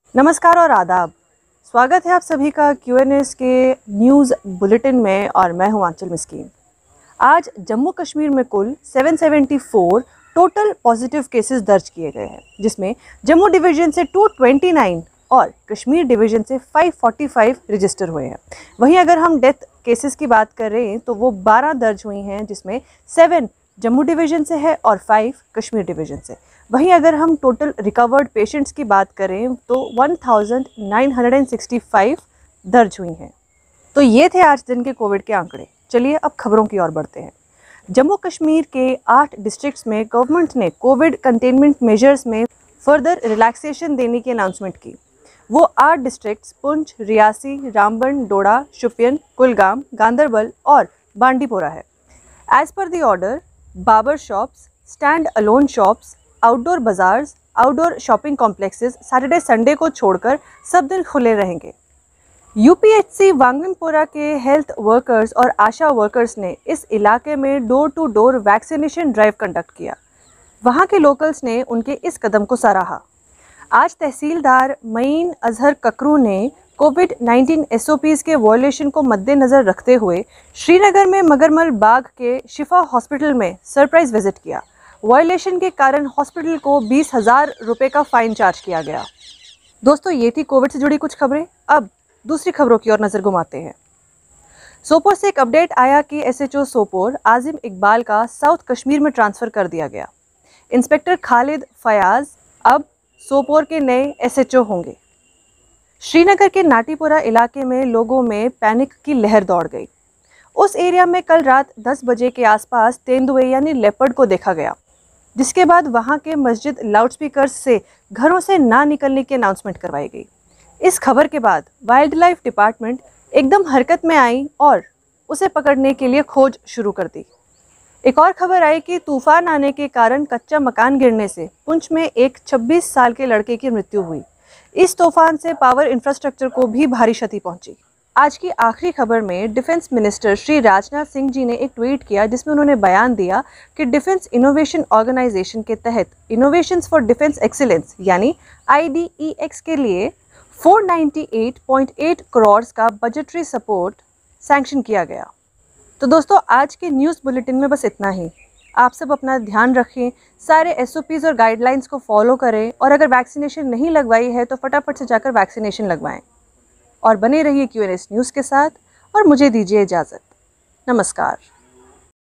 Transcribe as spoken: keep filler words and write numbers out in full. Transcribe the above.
नमस्कार और आदाब। स्वागत है आप सभी का क्यू एन एस के न्यूज़ बुलेटिन में और मैं हूं आंचल मिस्कीन। आज जम्मू कश्मीर में कुल सात सौ चौहत्तर टोटल पॉजिटिव केसेस दर्ज किए गए हैं, जिसमें जम्मू डिवीज़न से दो सौ उनतीस और कश्मीर डिवीज़न से पाँच सौ पैंतालीस रजिस्टर हुए हैं। वहीं अगर हम डेथ केसेस की बात करें तो वो बारह दर्ज हुई हैं, जिसमें सात जम्मू डिवीज़न से है और पाँच कश्मीर डिवीज़न से। वहीं अगर हम टोटल रिकवर्ड पेशेंट्स की बात करें तो उन्नीस सौ पैंसठ दर्ज हुई हैं। तो ये थे आज दिन के कोविड के आंकड़े। चलिए अब खबरों की ओर बढ़ते हैं। जम्मू कश्मीर के आठ डिस्ट्रिक्ट्स में गवर्नमेंट ने कोविड कंटेनमेंट मेजर्स में फर्दर रिलैक्सेशन देने की अनाउंसमेंट की। वो आठ डिस्ट्रिक्ट्स पुंछ, रियासी, रामबन, डोडा, शुपियन, कुलगाम, गांदरबल और बांडीपोरा है। As per the order, barber shops, stand alone shops, outdoor bazaars, outdoor shopping complexes Saturday Sunday को छोड़कर सब दिन खुले रहेंगे। U P H C Wanganpora के हेल्थ वर्कर्स और आशा वर्कर्स ने इस इलाके में door to door vaccination drive conduct किया। वहां के लोकल्स ने उनके इस कदम को सराहा। आज तहसीलदार मईन अजहर ककरू ने covid nineteen S O Ps के वॉयलेशन को मद्देनज़र रखते हुए श्रीनगर में मगरमल बाग के शिफा हॉस्पिटल में सरप्राइज विजिट किया। वॉयलेशन के कारण हॉस्पिटल को बीस हजार रुपये का फाइन चार्ज किया गया। दोस्तों, ये थी कोविड से जुड़ी कुछ खबरें। अब दूसरी खबरों की ओर नज़र घुमाते हैं। सोपोर से एक अपडेट आया कि S H O Sopore Azim Iqbal का साउथ कश्मीर में ट्रांसफ़र कर दिया गया। इंस्पेक्टर खालिद फयाज अब सोपोर के नए एस एच ओ होंगे। श्रीनगर के नाटीपुरा इलाके में लोगों में पैनिक की लहर दौड़ गई। उस एरिया में कल रात दस बजे के आसपास तेंदुए यानी लेपर्ड को देखा गया, जिसके बाद वहां के मस्जिद लाउडस्पीकर्स से घरों से ना निकलने की अनाउंसमेंट करवाई गई। इस खबर के बाद वाइल्ड लाइफ डिपार्टमेंट एकदम हरकत में आई और उसे पकड़ने के लिए खोज शुरू कर दी। एक और खबर आई कि तूफान आने के कारण कच्चा मकान गिरने से पुंछ में एक छब्बीस साल के लड़के की मृत्यु हुई। इस तूफान से पावर इंफ्रास्ट्रक्चर को भी भारी क्षति पहुंची। आज की आखिरी खबर में डिफेंस मिनिस्टर श्री राजनाथ सिंह जी ने एक ट्वीट किया, जिसमें उन्होंने बयान दिया कि डिफेंस इनोवेशन ऑर्गेनाइजेशन के तहत इनोवेशंस फॉर डिफेंस एक्सीलेंस यानी आई डी ई एक्स के लिए चार सौ अट्ठानवे पॉइंट आठ करोड़ का बजटरी सपोर्ट सैंक्शन किया गया। तो दोस्तों, आज के न्यूज़ बुलेटिन में बस इतना ही। आप सब अपना ध्यान रखें, सारे एस ओ पीज़ और गाइडलाइंस को फॉलो करें और अगर वैक्सीनेशन नहीं लगवाई है तो फटाफट से जाकर वैक्सीनेशन लगवाएं। और बने रहिए क्यू एन एस न्यूज़ के साथ और मुझे दीजिए इजाज़त। नमस्कार।